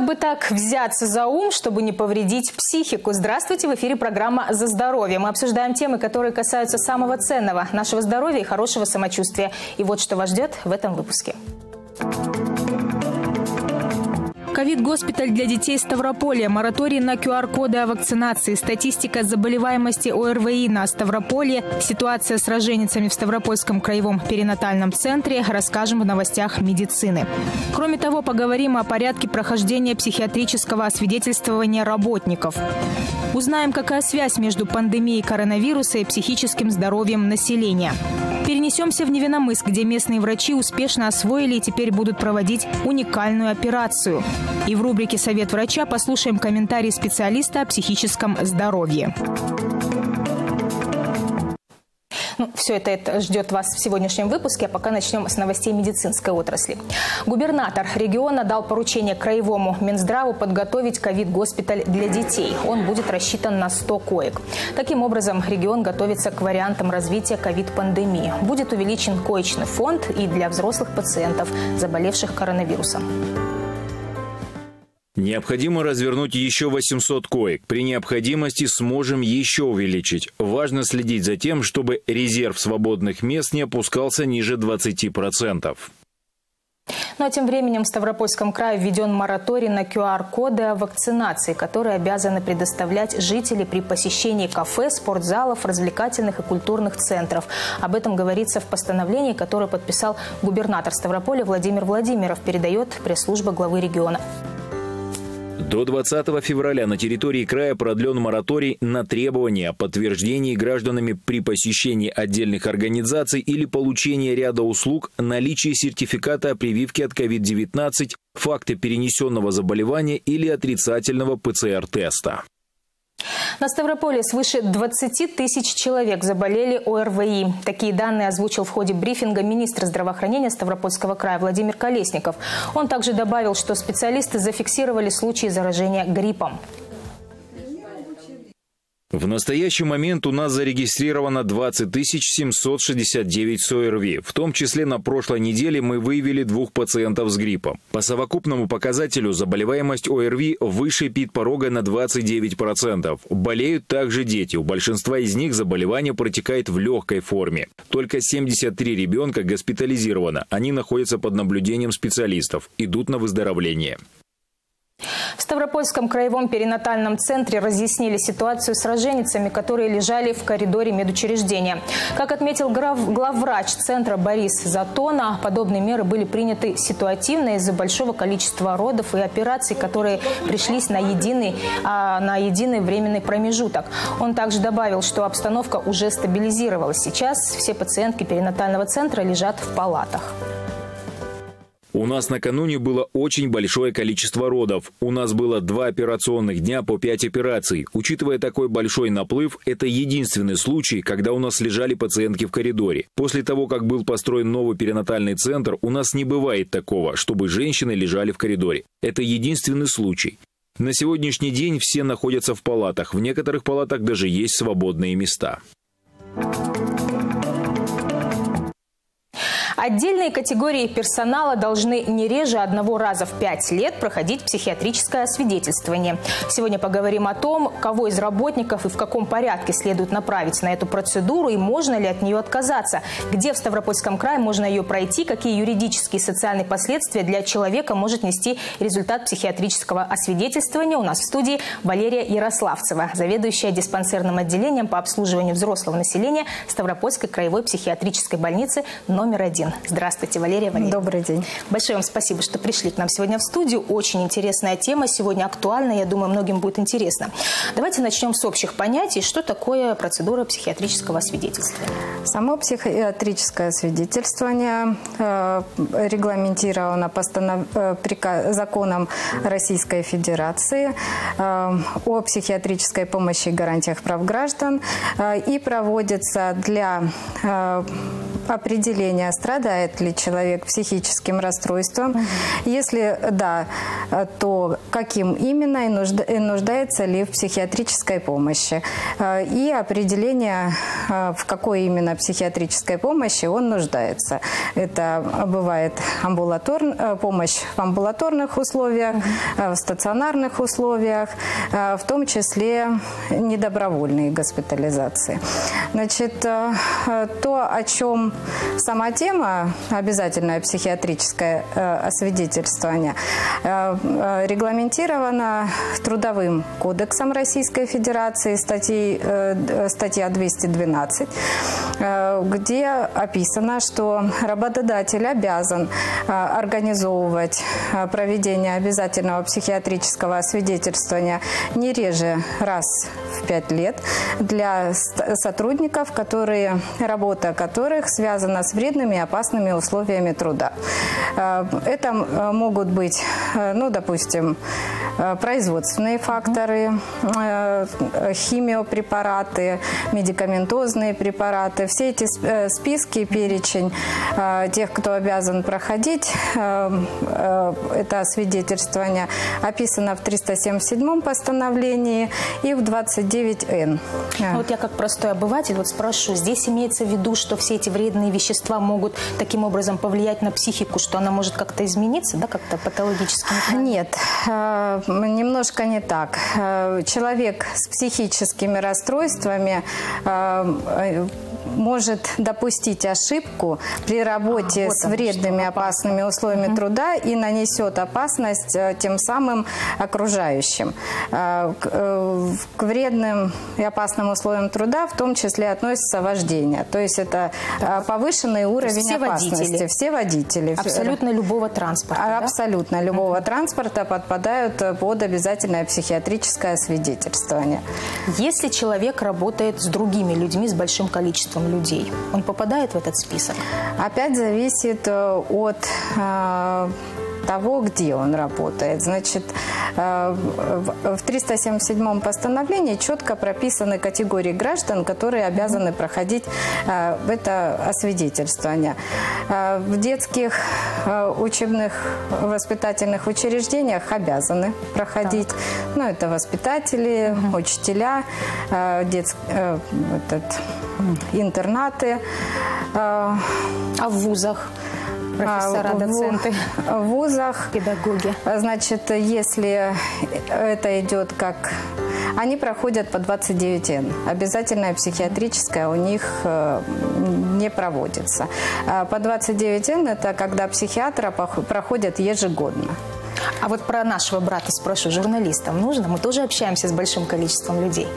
бы так взяться за ум, чтобы не повредить психику? Здравствуйте, в эфире программа «За здоровье». Мы обсуждаем темы, которые касаются самого ценного – нашего здоровья и хорошего самочувствия. И вот что вас ждет в этом выпуске. Ковид-госпиталь для детей Ставрополья, мораторий на QR-коды о вакцинации, статистика заболеваемости ОРВИ на Ставрополье, ситуация с роженицами в Ставропольском краевом перинатальном центре. Расскажем в новостях медицины. Кроме того, поговорим о порядке прохождения психиатрического освидетельствования работников. Узнаем, какая связь между пандемией коронавируса и психическим здоровьем населения. Перенесемся в Невиномысск, где местные врачи успешно освоили и теперь будут проводить уникальную операцию. И в рубрике «Совет врача» послушаем комментарий специалиста о психическом здоровье. Все это ждет вас в сегодняшнем выпуске, а пока начнем с новостей медицинской отрасли. Губернатор региона дал поручение краевому Минздраву подготовить ковид-госпиталь для детей. Он будет рассчитан на 100 коек. Таким образом, регион готовится к вариантам развития ковид-пандемии. Будет увеличен коечный фонд и для взрослых пациентов, заболевших коронавирусом. Необходимо развернуть еще 800 коек. При необходимости сможем еще увеличить. Важно следить за тем, чтобы резерв свободных мест не опускался ниже 20%. Ну а тем временем в Ставропольском крае введен мораторий на QR-коды о вакцинации, которые обязаны предоставлять жители при посещении кафе, спортзалов, развлекательных и культурных центров. Об этом говорится в постановлении, которое подписал губернатор Ставрополя Владимир Владимиров, передает пресс-служба главы региона. До 20 февраля на территории края продлен мораторий на требования о подтверждении гражданами при посещении отдельных организаций или получении ряда услуг наличия сертификата о прививке от COVID-19, факта перенесенного заболевания или отрицательного ПЦР-теста. На Ставрополе свыше 20 тысяч человек заболели ОРВИ. Такие данные озвучил в ходе брифинга министр здравоохранения Ставропольского края Владимир Колесников. Он также добавил, что специалисты зафиксировали случаи заражения гриппом. В настоящий момент у нас зарегистрировано 20 769 с ОРВИ. В том числе на прошлой неделе мы выявили 2 пациентов с гриппом. По совокупному показателю заболеваемость ОРВИ выше ПИД-порога на 29%. Болеют также дети. У большинства из них заболевание протекает в легкой форме. Только 73 ребенка госпитализировано. Они находятся под наблюдением специалистов. Идут на выздоровление. В Ставропольском краевом перинатальном центре разъяснили ситуацию с роженицами, которые лежали в коридоре медучреждения. Как отметил главврач центра Борис Затона, подобные меры были приняты ситуативно из-за большого количества родов и операций, которые пришлись на единый временный промежуток. Он также добавил, что обстановка уже стабилизировалась. Сейчас все пациентки перинатального центра лежат в палатах. У нас накануне было очень большое количество родов. У нас было 2 операционных дня по 5 операций. Учитывая такой большой наплыв, это единственный случай, когда у нас лежали пациентки в коридоре. После того, как был построен новый перинатальный центр, у нас не бывает такого, чтобы женщины лежали в коридоре. Это единственный случай. На сегодняшний день все находятся в палатах. В некоторых палатах даже есть свободные места. Отдельные категории персонала должны не реже 1 раза в 5 лет проходить психиатрическое освидетельствование. Сегодня поговорим о том, кого из работников и в каком порядке следует направить на эту процедуру и можно ли от нее отказаться, где в Ставропольском крае можно ее пройти, какие юридические и социальные последствия для человека может нести результат психиатрического освидетельствования. У нас в студии Валерия Ярославцева, заведующая диспансерным отделением по обслуживанию взрослого населения Ставропольской краевой психиатрической больницы номер 1. Здравствуйте, Валерия. Добрый день. Большое вам спасибо, что пришли к нам сегодня в студию. Очень интересная тема, сегодня актуальна, я думаю, многим будет интересно. Давайте начнем с общих понятий. Что такое процедура психиатрического освидетельствования? Само психиатрическое освидетельствование регламентировано законом Российской Федерации о психиатрической помощи и гарантиях прав граждан и проводится для определение, страдает ли человек психическим расстройством. Если да, то каким именно и нуждается ли в психиатрической помощи. И определение, в какой именно психиатрической помощи он нуждается. Это бывает помощь в амбулаторных условиях, в стационарных условиях, в том числе недобровольные госпитализации. Значит, то, о чем сама тема, обязательное психиатрическое освидетельствование, регламентирована Трудовым кодексом Российской Федерации, статья 212, где описано, что работодатель обязан организовывать проведение обязательного психиатрического освидетельствования не реже раз в 5 лет для сотрудников, работа которых связана с вредными и опасными условиями труда. Это могут быть, допустим, производственные факторы, химиопрепараты, медикаментозные препараты. Все эти списки, перечень тех, кто обязан проходить это освидетельствование, описано в 377 постановлении и в 29Н. Вот я как простой обыватель спрошу, здесь имеется в виду, что все эти вредные вещества могут таким образом повлиять на психику, что она может как-то измениться, да, как-то патологически? Нет, немножко не так. Человек с психическими расстройствами может допустить ошибку при работе с вредными опасными условиями труда и нанесет опасность тем самым окружающим. К вредным и опасным условиям труда в том числе относится вождение. То есть это повышенный уровень опасности. Все водители. Абсолютно любого транспорта. Абсолютно любого транспорта подпадают под обязательное психиатрическое освидетельствование. Если человек работает с другими людьми, с большим количеством людей, он попадает в этот список? Опять зависит от того, где он работает. Значит, в 377 постановлении четко прописаны категории граждан, которые обязаны проходить это освидетельствование. В детских учебных воспитательных учреждениях обязаны проходить. Это воспитатели, учителя, интернаты. А в вузах? Профессора, доценты, в вузах, педагоги. Значит, если это идет как... Они проходят по 29Н. Обязательное психиатрическое у них не проводится. По 29Н это когда психиатра проходят ежегодно. А вот про нашего брата спрошу, журналистам нужно? Мы тоже общаемся с большим количеством людей.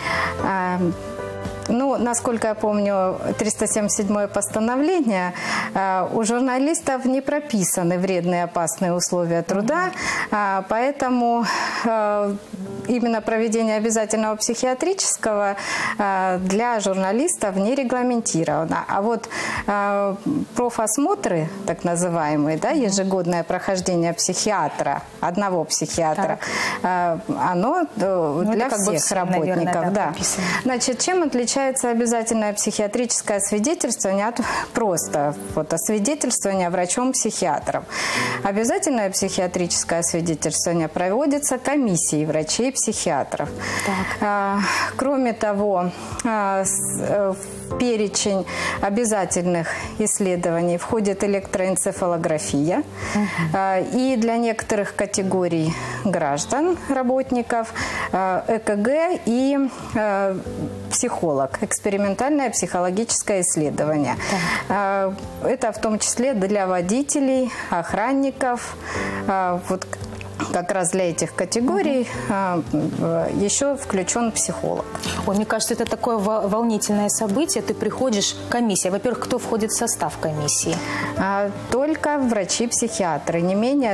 Насколько я помню, 377 постановление, у журналистов не прописаны вредные и опасные условия труда, поэтому именно проведение обязательного психиатрического для журналистов не регламентировано. А вот профосмотры, так называемые, ежегодное прохождение психиатра, одного психиатра, оно для всех работников. Наверное, Значит, чем отличается обязательное психиатрическое освидетельствование от просто освидетельствования врачом-психиатром? Обязательное психиатрическое освидетельствование проводится комиссией врачей-психиатров. Кроме того, в перечень обязательных исследований входит электроэнцефалография. И для некоторых категорий граждан, работников, ЭКГ и психолог, экспериментальное психологическое исследование. Это в том числе для водителей, охранников. Как раз для этих категорий еще включен психолог. Мне кажется, это такое волнительное событие. Ты приходишь, комиссия. Во-первых, кто входит в состав комиссии? Только врачи-психиатры. Не менее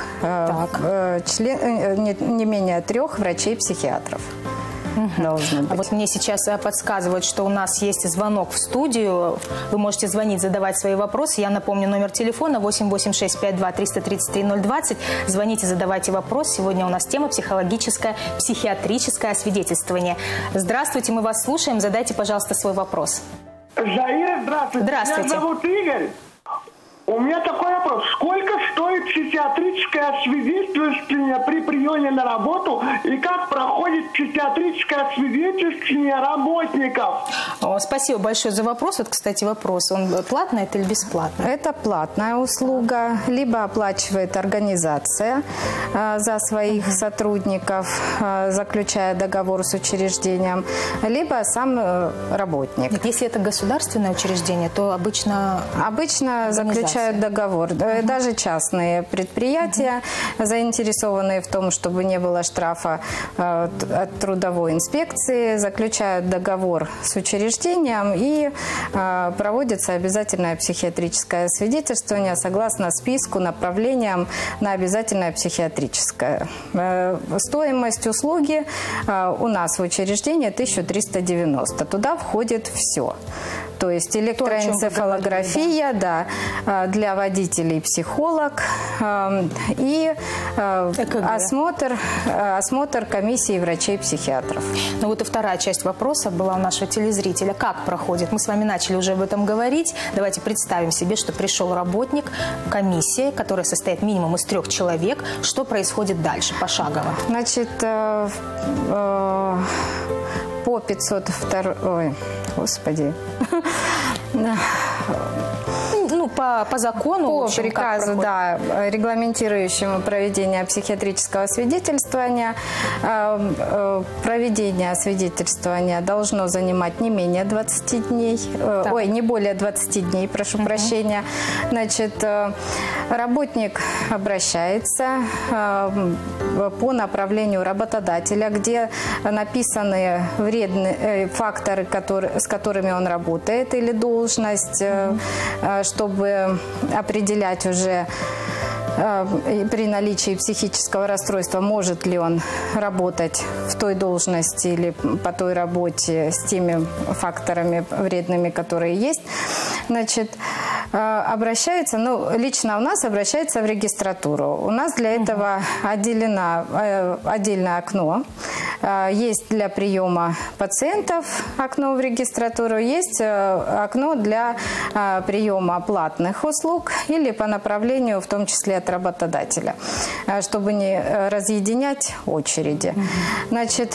трех врачей-психиатров. А вот мне сейчас подсказывают, что у нас есть звонок в студию. Вы можете звонить, задавать свои вопросы. Я напомню, номер телефона 886-52-333-020. Звоните, задавайте вопрос. Сегодня у нас тема психологическое, психиатрическое освидетельствование. Здравствуйте, мы вас слушаем. Задайте, пожалуйста, свой вопрос. Заира, здравствуйте. Здравствуйте. Меня зовут Игорь. У меня такой вопрос. Сколько стоит психиатрическое освидетельствование при приеме на работу и как проходит психиатрическое освидетельствование работников? Спасибо большое за вопрос. Вот, кстати, вопрос. Он платный это или бесплатный? Это платная услуга. Либо оплачивает организация за своих сотрудников, заключая договор с учреждением, либо сам работник. Если это государственное учреждение, то обычно заключают договор. Даже частные предприятия, заинтересованные в том, чтобы не было штрафа от трудовой инспекции, заключают договор с учреждением и проводится обязательное психиатрическое свидетельствование согласно списку направлениям на обязательное психиатрическое. Стоимость услуги у нас в учреждении 1390. Туда входит все. То есть электроэнцефалография, да, для водителей психолог и осмотр комиссии врачей-психиатров. Ну вот и вторая часть вопроса была у нашего телезрителя. Как проходит? Мы с вами начали уже об этом говорить. Давайте представим себе, что пришел работник, комиссия, которая состоит минимум из 3 человек. Что происходит дальше, пошагово? Значит, по 502... Ой, господи... Ну, по закону, по в общем, приказу, да, регламентирующему проведение психиатрического свидетельствования, проведение свидетельствования должно занимать не менее 20 дней, не более 20 дней, прошу прощения. Значит, работник обращается по направлению работодателя, где написаны вредные факторы, с которыми он работает, или должность, чтобы определять уже при наличии психического расстройства, может ли он работать в той должности или по той работе с теми факторами вредными, которые есть. Значит, обращается, лично у нас обращается в регистратуру. У нас для этого отделено отдельное окно. Есть для приема пациентов окно в регистратуру, есть окно для приема платных услуг или по направлению, в том числе от работодателя, чтобы не разъединять очереди. Значит,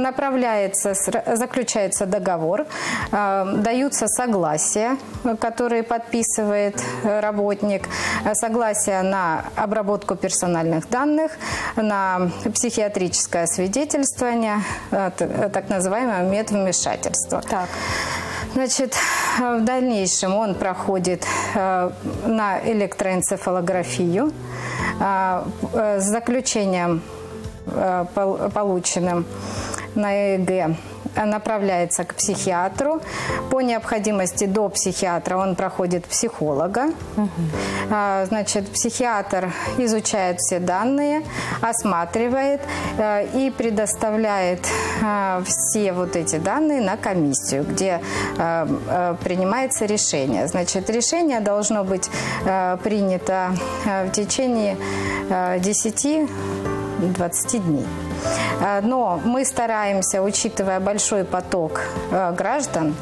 заключается договор, даются согласия, которые подписывает работник, согласие на обработку персональных данных, на психиатрическое свидетельствование, так называемое медвмешательство. Так. Значит, в дальнейшем он проходит на электроэнцефалографию с заключением, полученным на ЭЭГ, направляется к психиатру. По необходимости до психиатра он проходит психолога. Значит, психиатр изучает все данные, осматривает и предоставляет все вот эти данные на комиссию, где принимается решение. Значит, решение должно быть принято в течение 10-20 дней. Но мы стараемся, учитывая большой поток граждан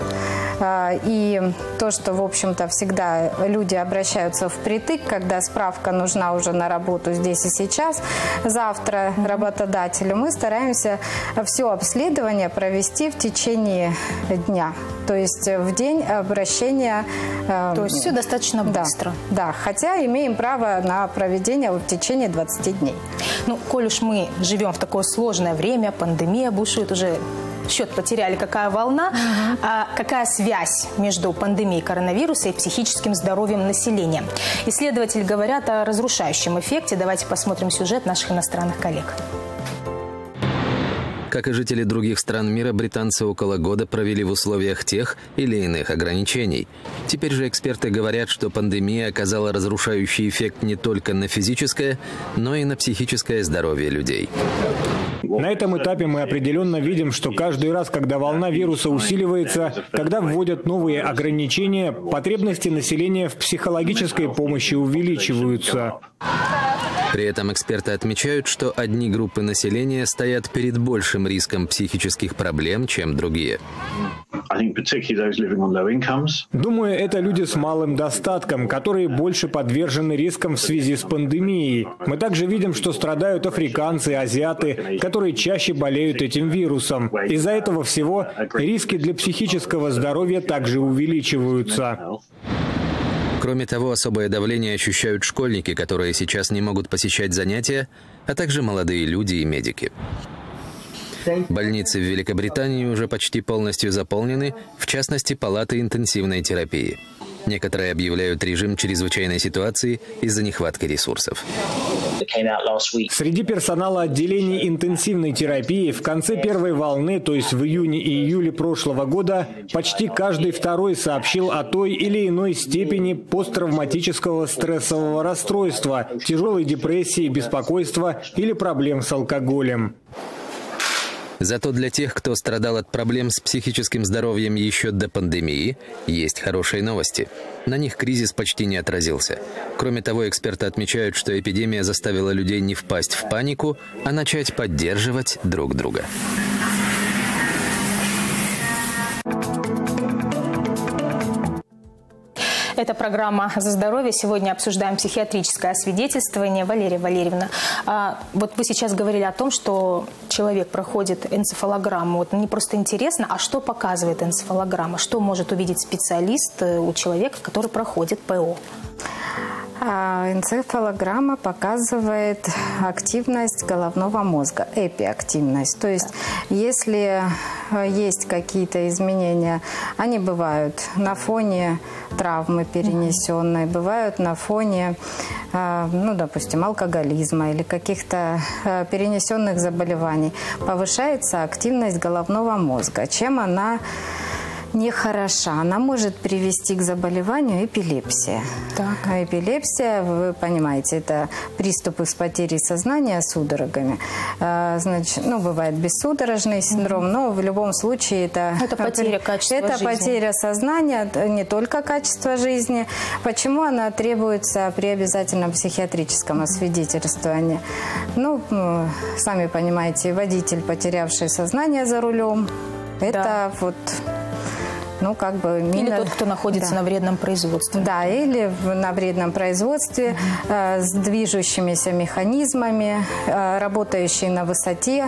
и то, что, в общем-то, всегда люди обращаются впритык, когда справка нужна уже на работу здесь и сейчас, завтра работодателю, мы стараемся все обследование провести в течение дня. То есть в день обращения. То есть все достаточно быстро. Да, хотя имеем право на проведение в течение 20 дней. Ну, коль уж мы живем в такое сложное время, пандемия бушует, уже счет потеряли, какая волна. А какая связь между пандемией коронавируса и психическим здоровьем населения? Исследователи говорят о разрушающем эффекте. Давайте посмотрим сюжет наших иностранных коллег. Как и жители других стран мира, британцы около года провели в условиях тех или иных ограничений. Теперь же эксперты говорят, что пандемия оказала разрушающий эффект не только на физическое, но и на психическое здоровье людей. На этом этапе мы определенно видим, что каждый раз, когда волна вируса усиливается, когда вводят новые ограничения, потребности населения в психологической помощи увеличиваются. При этом эксперты отмечают, что одни группы населения стоят перед большим риском психических проблем, чем другие. Думаю, это люди с малым достатком, которые больше подвержены рискам в связи с пандемией. Мы также видим, что страдают африканцы, азиаты, которые чаще болеют этим вирусом. Из-за этого всего риски для психического здоровья также увеличиваются. Кроме того, особое давление ощущают школьники, которые сейчас не могут посещать занятия, а также молодые люди и медики. Больницы в Великобритании уже почти полностью заполнены, в частности, палаты интенсивной терапии. Некоторые объявляют режим чрезвычайной ситуации из-за нехватки ресурсов. Среди персонала отделений интенсивной терапии в конце первой волны, то есть в июне и июле прошлого года, почти каждый второй сообщил о той или иной степени посттравматического стрессового расстройства, тяжелой депрессии, беспокойства или проблем с алкоголем. Зато для тех, кто страдал от проблем с психическим здоровьем еще до пандемии, есть хорошие новости. На них кризис почти не отразился. Кроме того, эксперты отмечают, что эпидемия заставила людей не впасть в панику, а начать поддерживать друг друга. Это программа «За здоровье». Сегодня обсуждаем психиатрическое освидетельствование. Валерия Валерьевна, вот вы сейчас говорили о том, что человек проходит энцефалограмму. Вот мне просто интересно, а что показывает энцефалограмма? Что может увидеть специалист у человека, который проходит ПО? Энцефалограмма показывает активность головного мозга, эпиактивность. То есть, если есть какие-то изменения, они бывают на фоне травмы перенесенной, бывают на фоне, ну, допустим, алкоголизма или каких-то перенесенных заболеваний. Повышается активность головного мозга. Чем она нехороша? Она может привести к заболеванию эпилепсии. Так. Эпилепсия, вы понимаете, это приступы с потерей сознания судорогами. Значит, ну, бывает бессудорожный синдром, но в любом случае это потеря качества жизни. Это потеря сознания, не только качество жизни. Почему она требуется при обязательном психиатрическом освидетельствовании? Ну, сами понимаете, водитель, потерявший сознание за рулем, это вот... Ну, как бы или тот, кто находится на вредном производстве. Да, или на вредном производстве с движущимися механизмами, работающие на высоте,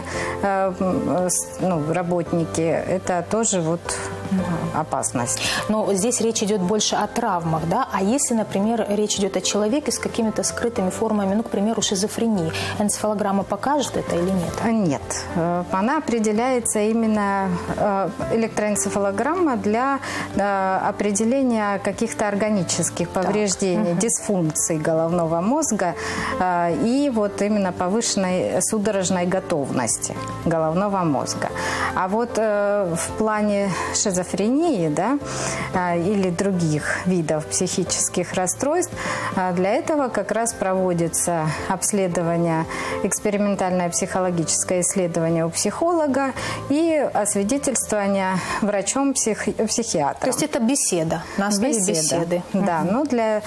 ну, работники. Это тоже вот опасность. Но здесь речь идет больше о травмах, да? А если, например, речь идет о человеке с какими-то скрытыми формами, ну, к примеру, шизофрении, энцефалограмма покажет это или нет? Нет. Она определяется именно электроэнцефалограмма для определения каких-то органических повреждений, дисфункций головного мозга и вот именно повышенной судорожной готовности головного мозга. А вот в плане шизофрении, да, или других видов психических расстройств, для этого как раз проводится обследование, экспериментальное психологическое исследование у психолога и освидетельствование врачом-психиатром. То есть это беседа, на основе беседы. Да, ну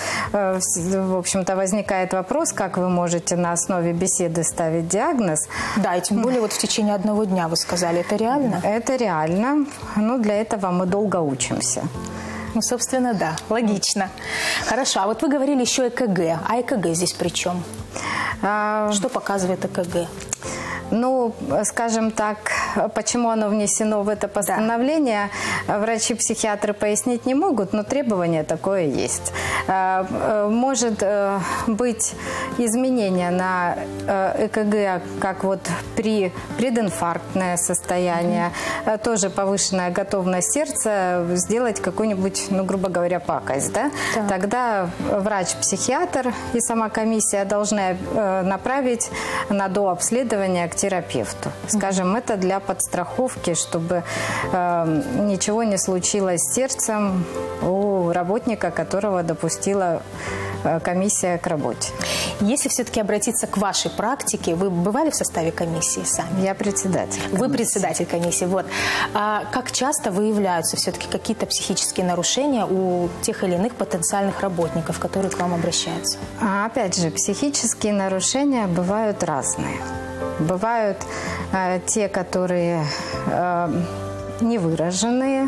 в общем-то, возникает вопрос, как вы можете на основе беседы ставить диагноз. Да, и тем более вот в течение одного дня, вы сказали, это реально? Это реально, но для этого мы долго учимся. Ну, собственно, да, логично. Хорошо, а вот вы говорили еще ЭКГ. А ЭКГ здесь при чем? Что показывает ЭКГ? Ну, скажем так, почему оно внесено в это постановление, врачи-психиатры пояснить не могут, но требование такое есть. Может быть изменение на ЭКГ, как вот при прединфарктное состояние, тоже повышенная готовность сердца сделать какую-нибудь, ну, грубо говоря, пакость, да? Да. Тогда врач-психиатр и сама комиссия должны направить на дообследование к терапевту. Скажем, это для подстраховки, чтобы ничего не случилось с сердцем у работника, которого допустила комиссия к работе. Если все-таки обратиться к вашей практике, вы бывали в составе комиссии сами? Я председатель комиссии. Вы председатель комиссии. Вот. А как часто выявляются все-таки какие-то психические нарушения у тех или иных потенциальных работников, которые к вам обращаются? Опять же, психические нарушения бывают разные. Бывают те, которые невыраженные,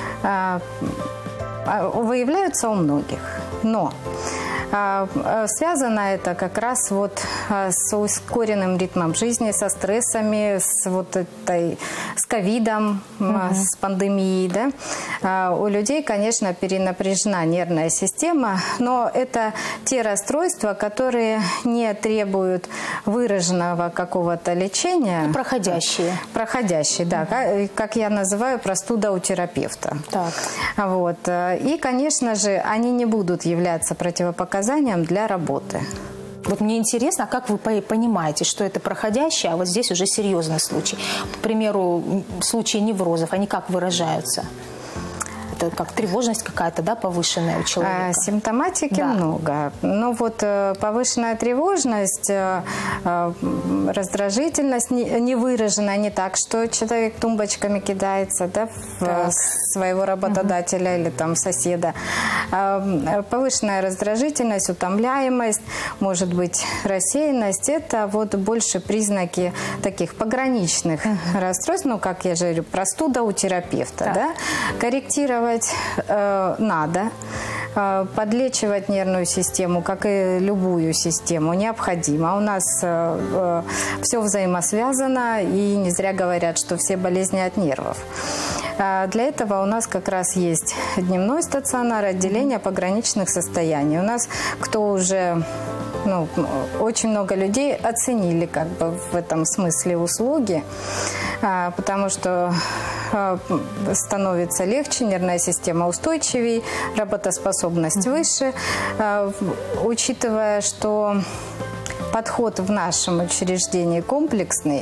выявляются у многих. Но связано это как раз вот с ускоренным ритмом жизни, со стрессами, с ковидом, с пандемией. Да? У людей, конечно, перенапряжена нервная система, но это те расстройства, которые не требуют выраженного какого-то лечения. Проходящие. Проходящие, да. Как я называю, простуда у терапевта. Так. Вот. И, конечно же, они не будут являться противопоказанием для работы. Вот мне интересно, а как вы понимаете, что это проходящее, а вот здесь уже серьезный случай? К примеру, случаи неврозов, они как выражаются? Это как тревожность какая-то, да, повышенная у человека? Симптоматики много. Ну вот повышенная тревожность, раздражительность невыраженная, не так, что человек тумбочками кидается, да, в своего работодателя или там соседа. Повышенная раздражительность, утомляемость, может быть рассеянность, это вот больше признаки таких пограничных расстройств, ну как я же говорю, простуда у терапевта, да? Корректировать надо, подлечивать нервную систему, как и любую систему, необходимо. У нас все взаимосвязано, и не зря говорят, что все болезни от нервов. Для этого у нас как раз есть дневной стационар, отделение пограничных состояний. У нас, кто уже... очень много людей оценили как бы в этом смысле услуги, потому что становится легче, нервная система устойчивее, работоспособность выше, учитывая, что подход в нашем учреждении комплексный,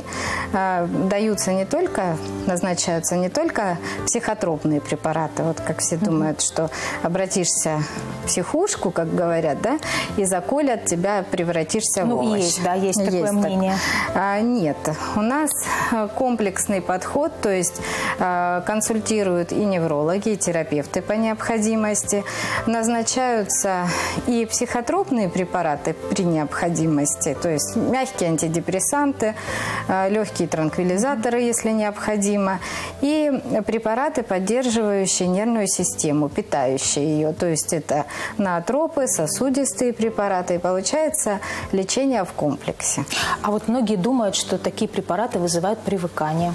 назначаются не только психотропные препараты, вот как все думают, что обратишься в психушку, как говорят, да, и заколят тебя, превратишься в овощ. Есть такое мнение. Нет, у нас комплексный подход, то есть консультируют и неврологи, и терапевты по необходимости, назначаются и психотропные препараты при необходимости, то есть мягкие антидепрессанты, легкие транквилизаторы, если необходимо, и препараты, поддерживающие нервную систему, питающие ее, то есть это ноотропы, сосудистые препараты, и получается лечение в комплексе. А вот многие думают, что такие препараты вызывают привыкание.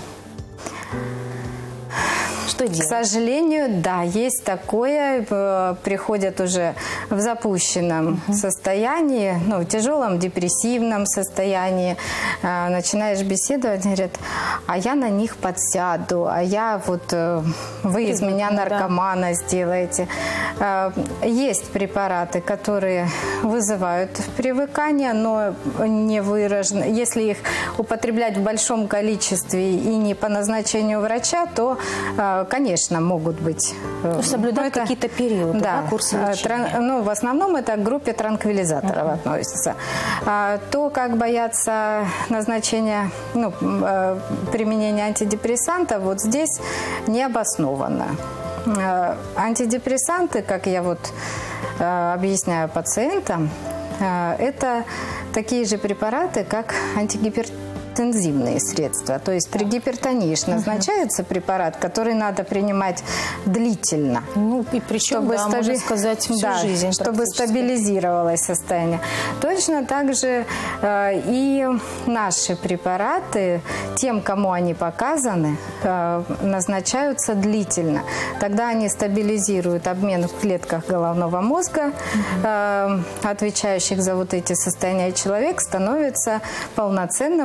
Что делать? К сожалению, да, есть такое. Приходят уже в запущенном состоянии, в тяжелом депрессивном состоянии. Начинаешь беседовать, говорят, а я на них подсяду, а я вы из меня наркомана сделаете. Есть препараты, которые вызывают привыкание, но не выражено. Если их употреблять в большом количестве и не по назначению врача, то конечно, могут быть. Соблюдать какие-то периоды, да, курсы лечения. В основном это к группе транквилизаторов относится. То, как боятся назначения, применения антидепрессантов, вот здесь необоснованно. Антидепрессанты, как я объясняю пациентам, это такие же препараты, как антигипертензивные средства. То есть при гипертонии назначается препарат, который надо принимать длительно. И причем, можно сказать, всю жизнь. Чтобы стабилизировалось состояние. Точно так же и наши препараты, тем, кому они показаны, назначаются длительно. Тогда они стабилизируют обмен в клетках головного мозга, отвечающих за вот эти состояния. Человек становится полноценным, работоспособным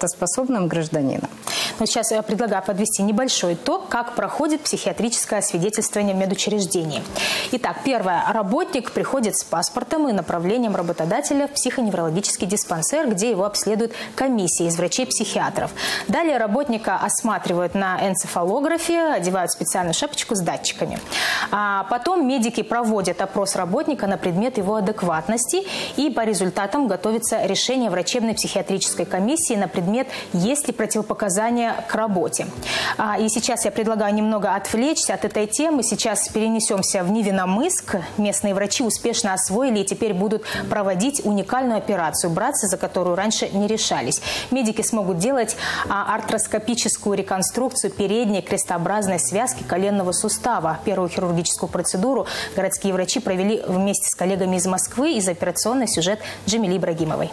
работоспособным гражданином. Но сейчас я предлагаю подвести небольшой итог, как проходит психиатрическое освидетельствование в медучреждении. Итак, первое. Работник приходит с паспортом и направлением работодателя в психоневрологический диспансер, где его обследует комиссия из врачей-психиатров. Далее работника осматривают на энцефалографе, одевают специальную шапочку с датчиками. А потом медики проводят опрос работника на предмет его адекватности, и по результатам готовится решение врачебной психиатрической комиссии на предмет, есть ли противопоказания к работе. И сейчас я предлагаю немного отвлечься от этой темы. Сейчас перенесемся в Невинномысск. Местные врачи успешно освоили и теперь будут проводить уникальную операцию, браться за которую раньше не решались. Медики смогут делать артроскопическую реконструкцию передней крестообразной связки коленного сустава. Первую хирургическую процедуру городские врачи провели вместе с коллегами из Москвы. Из операционной сюжет Джамили Ибрагимовой.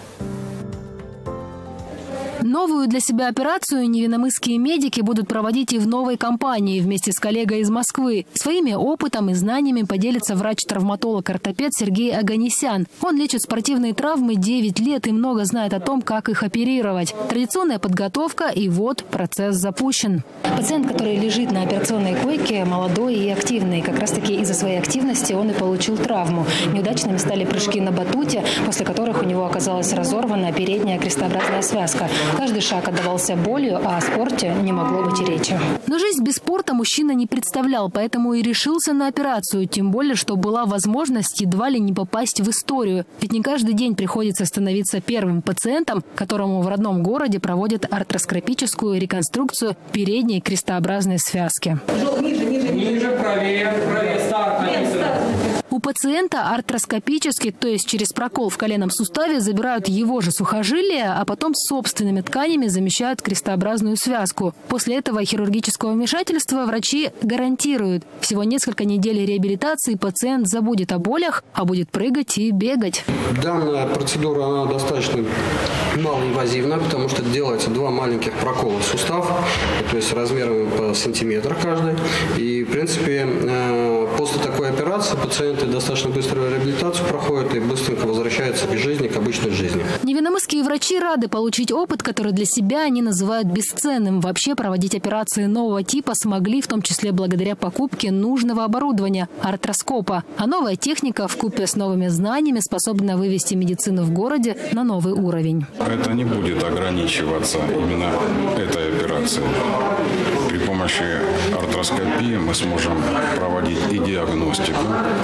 Новую для себя операцию невинномысские медики будут проводить и в новой компании вместе с коллегой из Москвы. Своими опытом и знаниями поделится врач-травматолог-ортопед Сергей Оганесян. Он лечит спортивные травмы 9 лет и много знает о том, как их оперировать. Традиционная подготовка, и вот процесс запущен. Пациент, который лежит на операционной койке, молодой и активный. Как раз-таки из-за своей активности он и получил травму. Неудачными стали прыжки на батуте, после которых у него оказалась разорвана передняя крестообразная связка. Каждый шаг отдавался болью, а о спорте не могло быть и речи. Но жизнь без спорта мужчина не представлял, поэтому и решился на операцию. Тем более, что была возможность едва ли не попасть в историю. Ведь не каждый день приходится становиться первым пациентом, которому в родном городе проводят артроскопическую реконструкцию передней крестообразной связки. Ниже, правее, старт. У пациента артроскопически, то есть через прокол в коленном суставе, забирают его же сухожилия, а потом собственными тканями замещают крестообразную связку. После этого хирургического вмешательства врачи гарантируют: всего несколько недель реабилитации пациент забудет о болях, а будет прыгать и бегать. Данная процедура она достаточно малоинвазивна, потому что делается 2 маленьких прокола в сустав, то есть размером по сантиметр каждый. И, в принципе, после такой операции пациенты достаточно быструю реабилитацию проходят и быстренько возвращаются к жизни, к обычной жизни. Невинномысские врачи рады получить опыт, который для себя они называют бесценным. Вообще проводить операции нового типа смогли, в том числе благодаря покупке нужного оборудования – артроскопа. А новая техника вкупе с новыми знаниями способна вывести медицину в городе на новый уровень. Это не будет ограничиваться именно этой операцией. При помощи артроскопии мы сможем проводить и диагностику,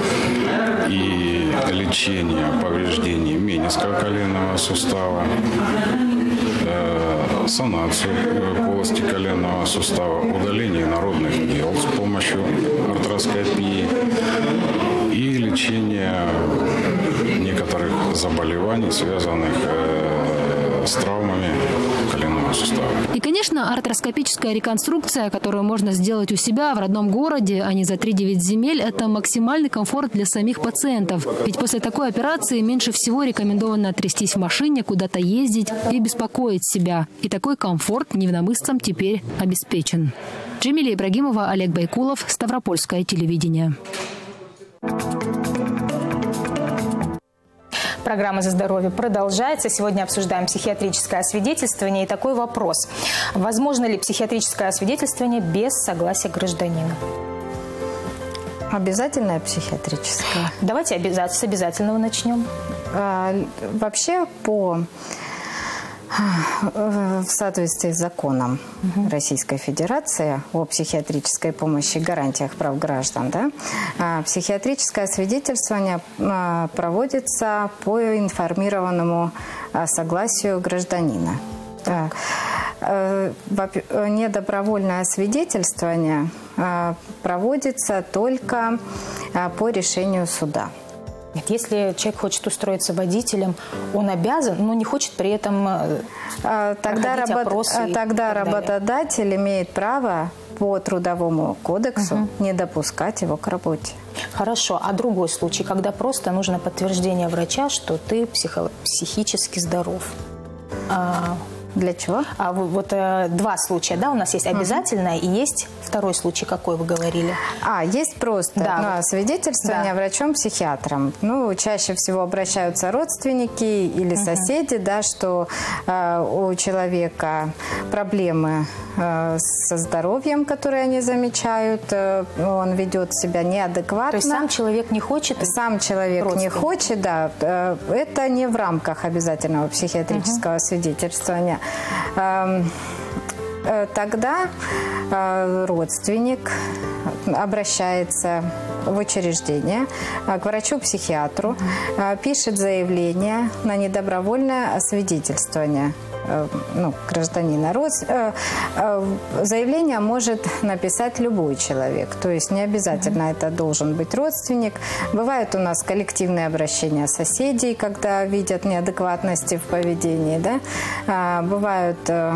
и лечение повреждений мениска коленного сустава, санацию полости коленного сустава, удаление народных дел с помощью артроскопии и лечение некоторых заболеваний, связанных с травмами коленного сустава. И, конечно, артроскопическая реконструкция, которую можно сделать у себя в родном городе, а не за 3-9 земель, это максимальный комфорт для самих пациентов. Ведь после такой операции меньше всего рекомендовано трястись в машине, куда-то ездить и беспокоить себя. И такой комфорт невинномыссцам теперь обеспечен. Джамиля Ибрагимова, Олег Байкулов, Ставропольское телевидение. Программа «За здоровье» продолжается. Сегодня обсуждаем психиатрическое освидетельствование. И такой вопрос. Возможно ли психиатрическое освидетельствование без согласия гражданина? Обязательное психиатрическое? Давайте с обязательного начнем. Вообще, в соответствии с законом Российской Федерации о психиатрической помощи и гарантиях прав граждан, психиатрическое освидетельствование проводится по информированному согласию гражданина. Недобровольное освидетельствование проводится только по решению суда. Если человек хочет устроиться водителем, он обязан, но не хочет при этом проходить опросы. Тогда работодатель имеет право по Трудовому кодексу не допускать его к работе. Хорошо. А другой случай, когда просто нужно подтверждение врача, что ты психически здоров. Для чего? Два случая, да, у нас есть обязательное и есть второй случай, какой вы говорили? Есть просто свидетельствование врачом-психиатром. Чаще всего обращаются родственники или соседи, да, что у человека проблемы со здоровьем, которые они замечают, он ведет себя неадекватно. То есть сам человек не хочет? Сам человек не хочет, да. Это не в рамках обязательного психиатрического свидетельствования. Тогда родственник обращается в учреждение к врачу-психиатру, пишет заявление на недобровольное освидетельствование гражданина. Заявление может написать любой человек, то есть не обязательно это должен быть родственник. Бывают у нас коллективные обращения соседей, когда видят неадекватности в поведении, да? Бывают,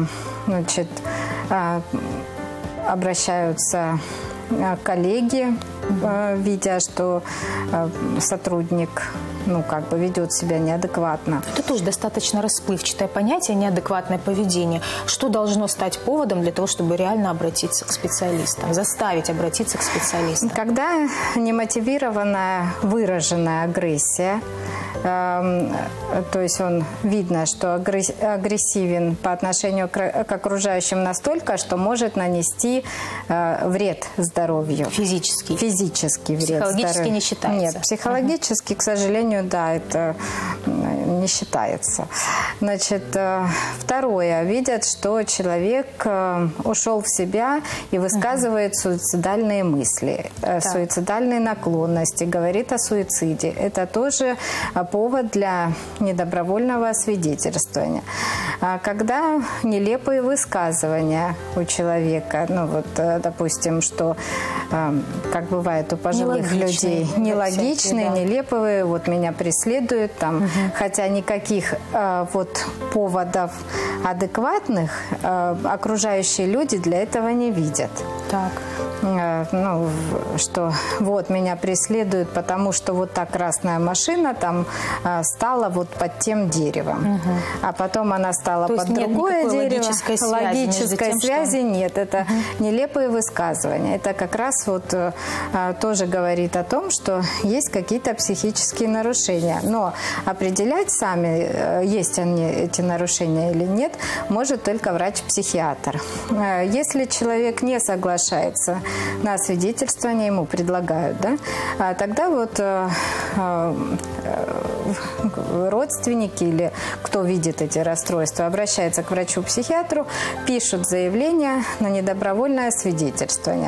обращаются коллеги, видя, что сотрудник ведет себя неадекватно. Это тоже достаточно расплывчатое понятие, неадекватное поведение. Что должно стать поводом для того, чтобы реально обратиться к специалистам, заставить обратиться к специалистам? Когда немотивированная выраженная агрессия, то есть видно, что агрессивен по отношению к окружающим настолько, что может нанести вред здоровью. Физический? Физический вред. Психологически не считается? Нет, психологически, к сожалению, да, это не считается. Второе. Видят, что человек ушел в себя и высказывает суицидальные мысли, суицидальные наклонности, говорит о суициде. Это тоже повод для недобровольного освидетельствования. Когда нелепые высказывания у человека, допустим, что, как бывает у пожилых людей, нелогичные, нелепые, меня преследуют, хотя никаких поводов адекватных окружающие люди для этого не видят. Так. Что меня преследуют, потому что та красная машина стала под тем деревом. А потом она стала под другое дерево. Логической связи нет. Это нелепые высказывания. Это как раз тоже говорит о том, что есть какие-то психические нарушения. Но определять сами, есть они эти нарушения или нет, может только врач-психиатр. Если человек не соглашается на свидетельствование, ему предлагают, да, тогда родственники или кто видит эти расстройства, обращается к врачу-психиатру, пишут заявление на недобровольное свидетельствование.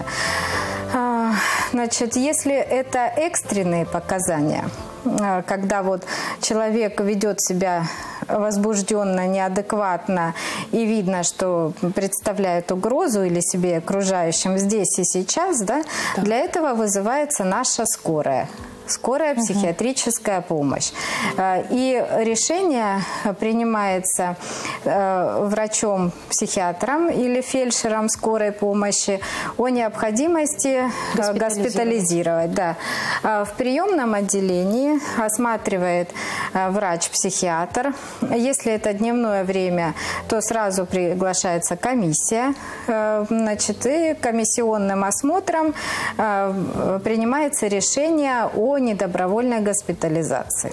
Если это экстренные показания, когда человек ведет себя возбужденно, неадекватно и видно, что представляет угрозу или себе и окружающим здесь и сейчас, да, для этого вызывается наша скорая психиатрическая помощь. И решение принимается врачом-психиатром или фельдшером скорой помощи о необходимости госпитализировать. Да. В приемном отделении осматривает врач-психиатр. Если это дневное время, то сразу приглашается комиссия. И комиссионным осмотром принимается решение о недобровольной госпитализации.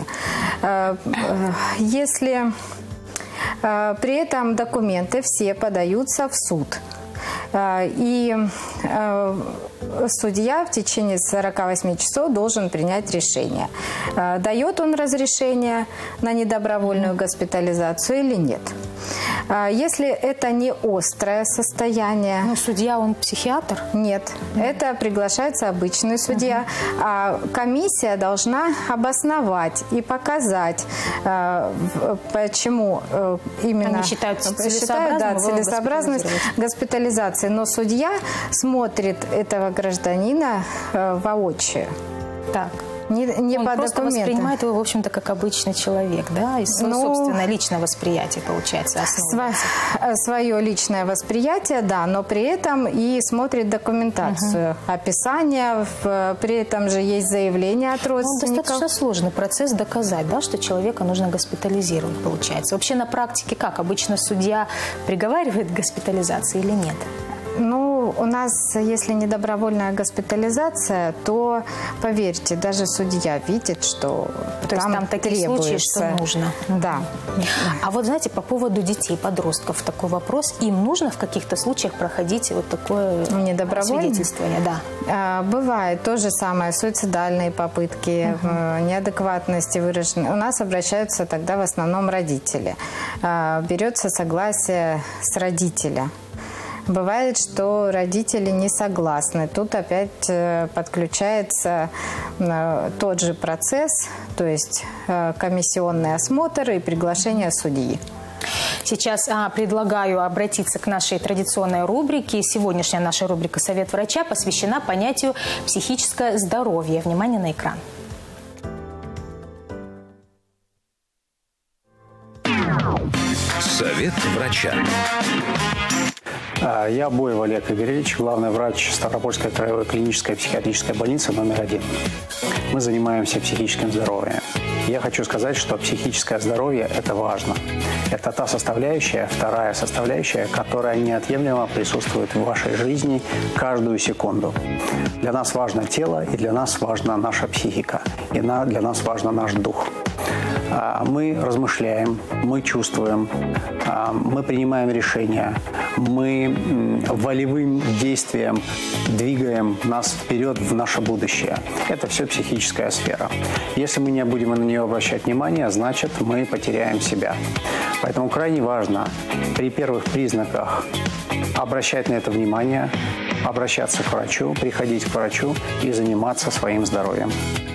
Если при этом документы все подаются в суд, и судья в течение 48 часов должен принять решение, дает он разрешение на недобровольную госпитализацию или нет. Если это не острое состояние... Но судья, он психиатр? Нет. Это приглашается обычный судья. А комиссия должна обосновать и показать, почему именно... Они считают целесообразность госпитализации. Но судья смотрит этого гражданина воочию. Так. не он по просто документам. Воспринимает его, в общем-то, как обычный человек, да? И собственное личное восприятие, получается, свое личное восприятие, да, но при этом и смотрит документацию, описание, при этом же есть заявление от родственников. Достаточно сложный процесс доказать, да, что человека нужно госпитализировать, получается. Вообще на практике как? Обычно судья приговаривает к госпитализации или нет? Ну, у нас, если не добровольная госпитализация, то, поверьте, даже судья видит, что там такие случаи, что нужно. Да. А вот, знаете, по поводу детей, подростков, такой вопрос. Им нужно в каких-то случаях проходить вот такое свидетельствование? Да. Бывает то же самое, суицидальные попытки, неадекватности выражены. У нас обращаются тогда в основном родители. Берется согласие с родителя. Бывает, что родители не согласны. Тут опять подключается тот же процесс, то есть комиссионный осмотр и приглашение судьи. Сейчас предлагаю обратиться к нашей традиционной рубрике. Сегодняшняя наша рубрика «Совет врача» посвящена понятию «психическое здоровье». Внимание на экран. Совет врача. Я Боев Олег Игоревич, главный врач Ставропольской краевой клинической психиатрической больницы номер 1. Мы занимаемся психическим здоровьем. Я хочу сказать, что психическое здоровье – это важно. Это та составляющая, вторая составляющая, которая неотъемлемо присутствует в вашей жизни каждую секунду. Для нас важно тело, и для нас важна наша психика, и для нас важен наш дух. Мы размышляем, мы чувствуем, мы принимаем решения, мы волевым действием двигаем нас вперед в наше будущее. Это все психическая сфера. Если мы не будем на нее обращать внимание, значит, мы потеряем себя. Поэтому крайне важно при первых признаках обращать на это внимание, обращаться к врачу, приходить к врачу и заниматься своим здоровьем.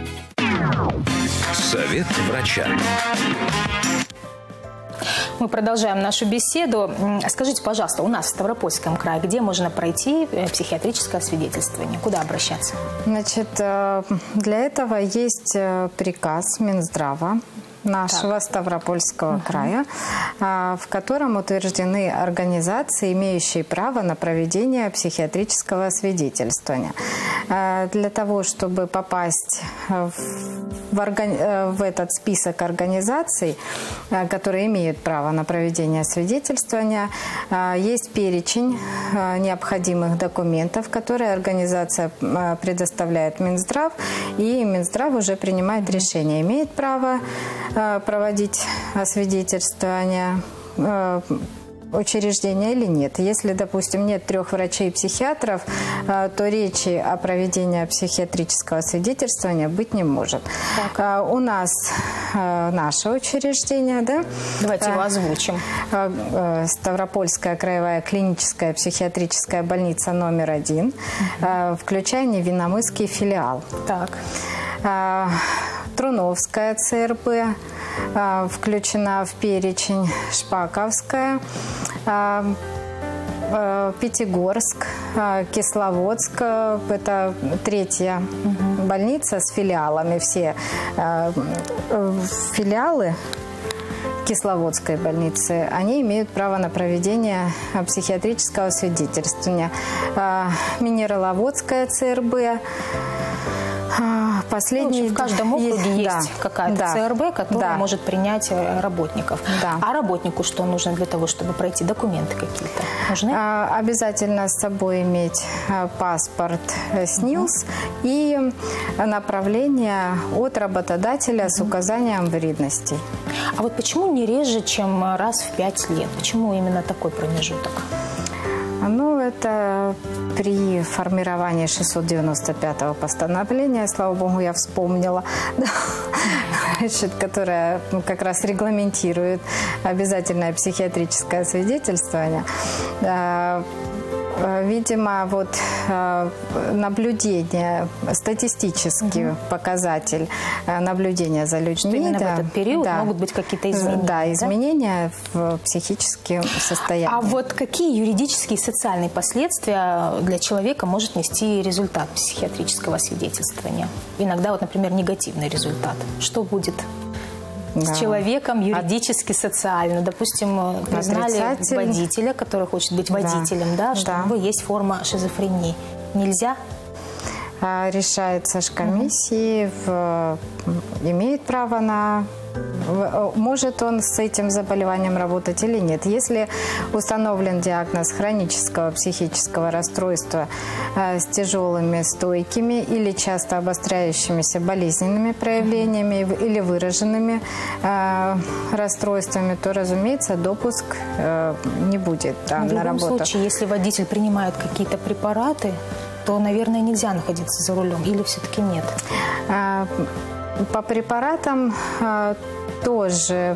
Совет врача. Мы продолжаем нашу беседу. Скажите, пожалуйста, у нас в Ставропольском крае, где можно пройти психиатрическое освидетельствование? Куда обращаться? Значит, для этого есть приказ Минздрава нашего Ставропольского края, в котором утверждены организации, имеющие право на проведение психиатрического освидетельствования. Для того, чтобы попасть в этот список организаций, которые имеют право на проведение освидетельствования, есть перечень необходимых документов, которые организация предоставляет Минздрав, и Минздрав уже принимает решение, имеет право проводить освидетельствование учреждения или нет. Если, допустим, нет 3 врачей-психиатров, то речи о проведении психиатрического освидетельствования быть не может. У нас наше учреждение, да? Давайте его озвучим. Ставропольская краевая клиническая психиатрическая больница номер 1, включая Невинномысский филиал. Труновская ЦРБ включена в перечень, Шпаковская, Пятигорск, Кисловодск. Это 3-я больница с филиалами. Все филиалы Кисловодской больницы, они имеют право на проведение психиатрического освидетельствования. Минераловодская ЦРБ. В каждом округе есть какая-то ЦРБ, которая может принять работников. А работнику что нужно для того, чтобы пройти? Документы какие-то нужны? Обязательно с собой иметь паспорт СНИЛС и направление от работодателя с указанием вредностей. А вот почему не реже, чем раз в 5 лет? Почему именно такой промежуток? Ну, это при формировании 695-го постановления, слава богу, я вспомнила, которое как раз регламентирует обязательное психиатрическое освидетельствование. Видимо, вот наблюдение, статистический показатель наблюдения за людьми. Что именно в этот период могут быть какие-то изменения. Да, изменения в психическом состоянии. А вот какие юридические и социальные последствия для человека может нести результат психиатрического свидетельствования? Иногда, вот, например, негативный результат. Что будет с человеком юридически, социально? Допустим, признали водителя, который хочет быть водителем, что у него есть форма шизофрении. Нельзя? Решается комиссией, имеет право на... Может он с этим заболеванием работать или нет. Если установлен диагноз хронического психического расстройства с тяжелыми, стойкими или часто обостряющимися болезненными проявлениями или выраженными расстройствами, то, разумеется, допуск не будет на работу. В любом случае, если водитель принимает какие-то препараты, то, наверное, нельзя находиться за рулем, или все-таки нет? По препаратам тоже,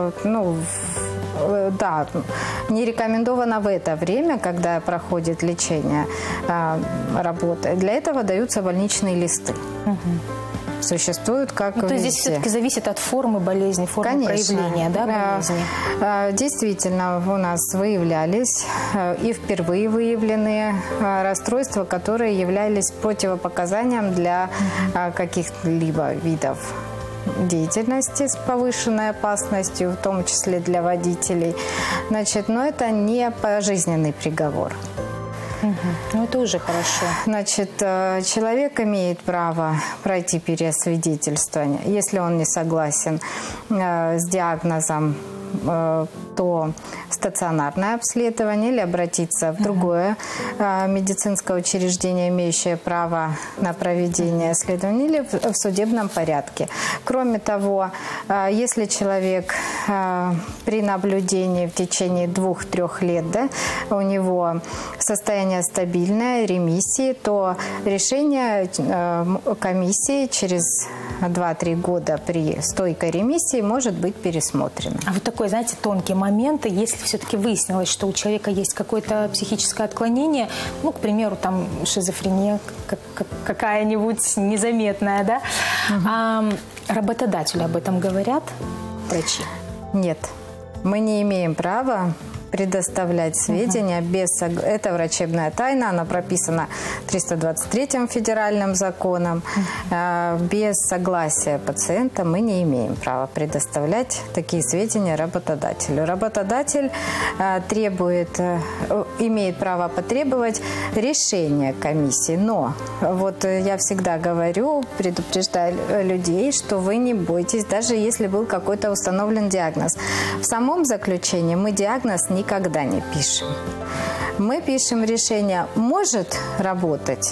не рекомендовано в это время, когда проходит лечение, работы. Для этого даются больничные листы. Существуют как то есть здесь все-таки зависит от формы болезни, формы проявления, болезни? Действительно, у нас выявлялись и впервые выявленные расстройства, которые являлись противопоказанием для каких-либо видов деятельности с повышенной опасностью, в том числе для водителей. Но это не пожизненный приговор. Ну, это уже хорошо. Человек имеет право пройти переосвидетельствование. Если он не согласен с диагнозом, то стационарное обследование или обратиться в другое медицинское учреждение, имеющее право на проведение исследований, или в судебном порядке. Кроме того, если человек при наблюдении в течение 2-3 лет, у него состояние стабильное, ремиссии, то решение комиссии через 2-3 года при стойкой ремиссии может быть пересмотрено. А вот такой, знаете, тонкий момент, если все-таки выяснилось, что у человека есть какое-то психическое отклонение, к примеру, там шизофрения какая-нибудь незаметная, работодателю об этом говорят врачи? Нет, мы не имеем права предоставлять сведения без... Это врачебная тайна, она прописана 323-м федеральным законом. Без согласия пациента мы не имеем права предоставлять такие сведения работодателю. Работодатель имеет право потребовать решения комиссии. Но вот я всегда говорю, предупреждаю людей, что вы не бойтесь, даже если был какой-то установлен диагноз. В самом заключении мы диагноз никогда не пишем. Мы пишем решение, может работать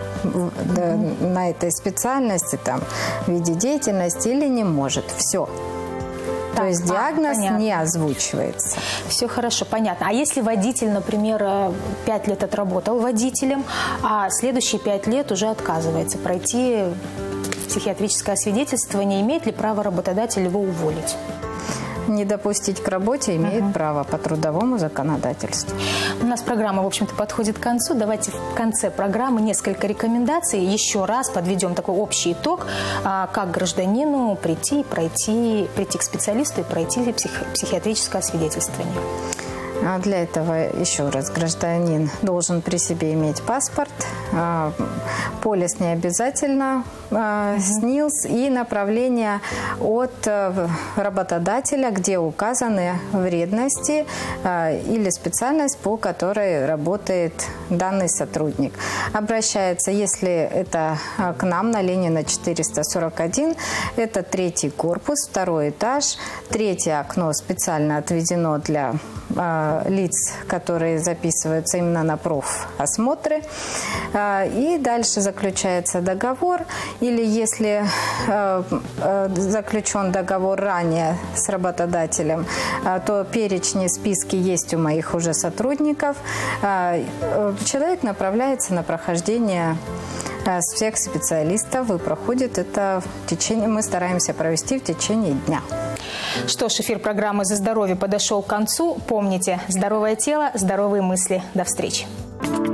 на этой специальности, в виде деятельности или не может. Все. То есть диагноз не озвучивается. Все хорошо, понятно. А если водитель, например, 5 лет отработал водителем, а следующие 5 лет уже отказывается пройти психиатрическое освидетельствование, имеет ли право работодатель его уволить? Не допустить к работе имеет право по трудовому законодательству. У нас программа, в общем-то, подходит к концу. Давайте в конце программы несколько рекомендаций. Еще раз подведем такой общий итог, как гражданину прийти к специалисту и пройти психиатрическое освидетельствование. Для этого, еще раз, гражданин должен при себе иметь паспорт, полис не обязательно, СНИЛС и направление от работодателя, где указаны вредности или специальность, по которой работает данный сотрудник. Обращается, если это к нам на Ленина 441, это 3-й корпус, 2-й этаж, 3-е окно специально отведено для лиц, которые записываются именно на профосмотры. И дальше заключается договор. Или если заключен договор ранее с работодателем, то перечни, списки есть у моих уже сотрудников. Человек направляется на прохождение всех специалистов и проходит это в течение, мы стараемся провести в течение дня. Что ж, эфир программы «За здоровье» подошел к концу. Помните, здоровое тело, здоровые мысли. До встречи. России.